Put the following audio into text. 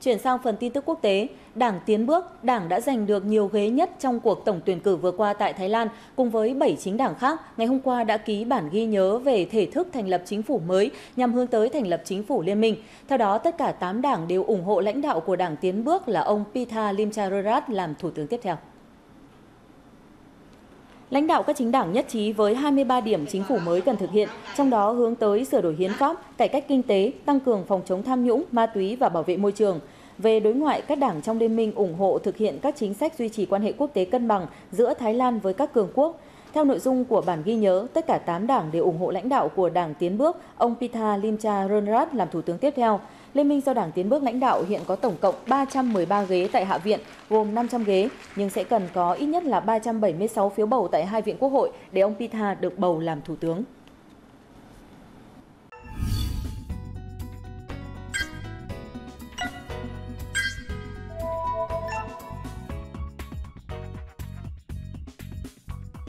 Chuyển sang phần tin tức quốc tế, Đảng Tiến bước, đảng đã giành được nhiều ghế nhất trong cuộc tổng tuyển cử vừa qua tại Thái Lan, cùng với 7 chính đảng khác, ngày hôm qua đã ký bản ghi nhớ về thể thức thành lập chính phủ mới nhằm hướng tới thành lập chính phủ liên minh. Theo đó, tất cả 8 đảng đều ủng hộ lãnh đạo của Đảng Tiến bước là ông Pitha Limcharoenrat làm thủ tướng tiếp theo. Lãnh đạo các chính đảng nhất trí với 23 điểm chính phủ mới cần thực hiện, trong đó hướng tới sửa đổi hiến pháp, cải cách kinh tế, tăng cường phòng chống tham nhũng, ma túy và bảo vệ môi trường. Về đối ngoại, các đảng trong liên minh ủng hộ thực hiện các chính sách duy trì quan hệ quốc tế cân bằng giữa Thái Lan với các cường quốc. Theo nội dung của bản ghi nhớ, tất cả 8 đảng đều ủng hộ lãnh đạo của Đảng Tiến bước, ông Pitha Limcharoenrat làm thủ tướng tiếp theo. Liên minh do Đảng Tiến bước lãnh đạo hiện có tổng cộng 313 ghế tại Hạ viện, gồm 500 ghế, nhưng sẽ cần có ít nhất là 376 phiếu bầu tại hai viện quốc hội để ông Pitha được bầu làm thủ tướng.